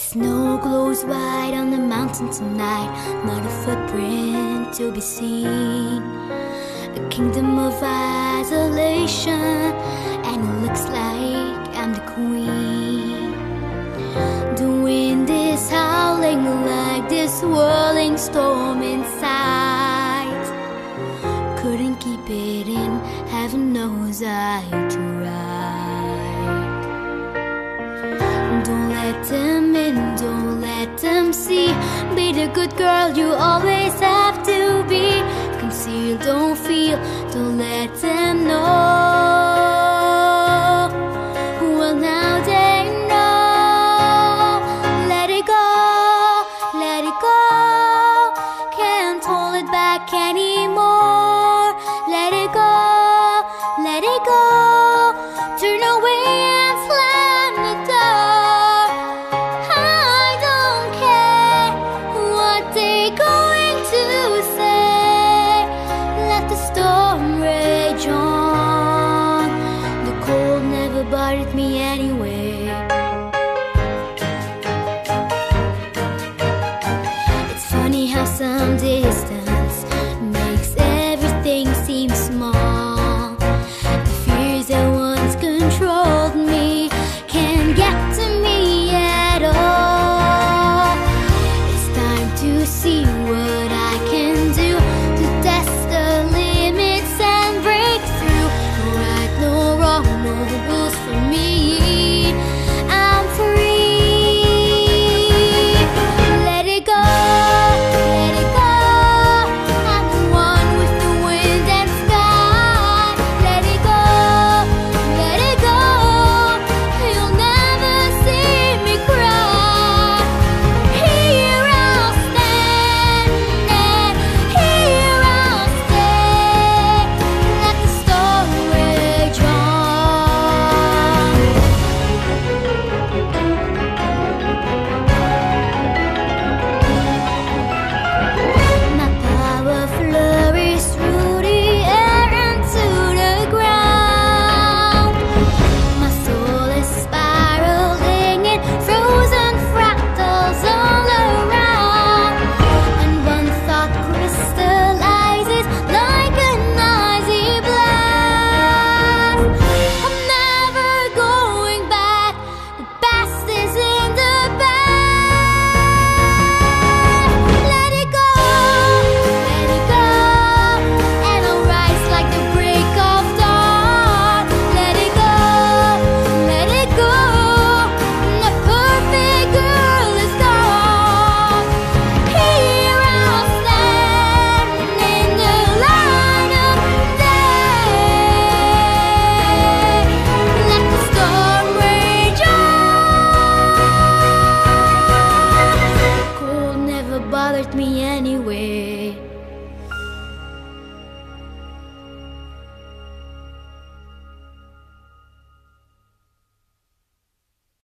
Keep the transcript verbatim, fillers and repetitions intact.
Snow glows white on the mountain tonight, not a footprint to be seen. A kingdom of isolation, and it looks like I'm the queen. The wind is howling like this whirling storm inside. Couldn't keep it in, heaven knows I tried. Don't let them in, don't let them see. Be the good girl you always have to be. Conceal, don't feel, don't let them know. Well, now they know. Let it go, let it go. Can't hold it back anymore. Let it go, let it go. Turn away and slam the door. I don't care what they're going to say. Let the storm rage on. The cold never bothered me anyway. It's funny how some distance makes everything seem small. The fears that once controlled me can't get to me at all. It's time to see what I can do to test the limits and break through. No right, no wrong, no rules for me. I'm free. Let it go, let it go. I'm the one with the wind and sky. Let it go, let it go. You'll never see me cry. Here I'll stand, and here I'll stay. Let the storm rage on. My power flurries through the air and to the ground. My soul is spiraling in frozen fractals all around. And one thought crystallizes like an icy blast. I'm never going back. The past is in the past. Let it go, let it go. And I'll rise like the break of dawn. Let it go, let it go. The perfect girl is gone. Here I'll stand in the light of day. Let the storm rage on. Cold never bothered me anyway.